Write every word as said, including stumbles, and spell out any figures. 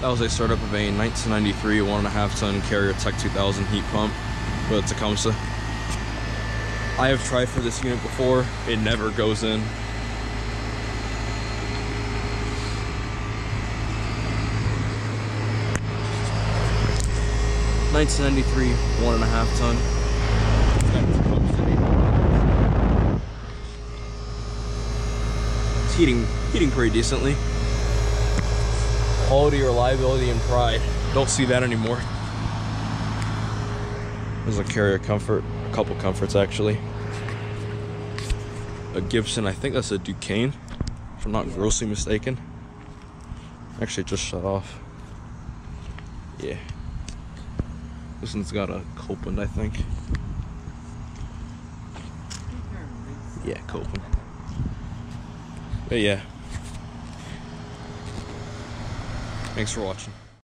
That was a startup of a nineteen ninety-three one and a half ton Carrier Tech two thousand heat pump with a Tecumseh. I have tried for this unit before, it never goes in. nineteen ninety-three one and a half ton. It's heating, heating pretty decently. Quality, reliability, and pride. Don't see that anymore. There's a Carrier Comfort, a couple Comforts actually. A Gibson, I think that's a Duquesne, if I'm not grossly mistaken. Actually, it just shut off. Yeah. This one's got a Copeland, I think. Yeah, Copeland. But yeah. Thanks for watching.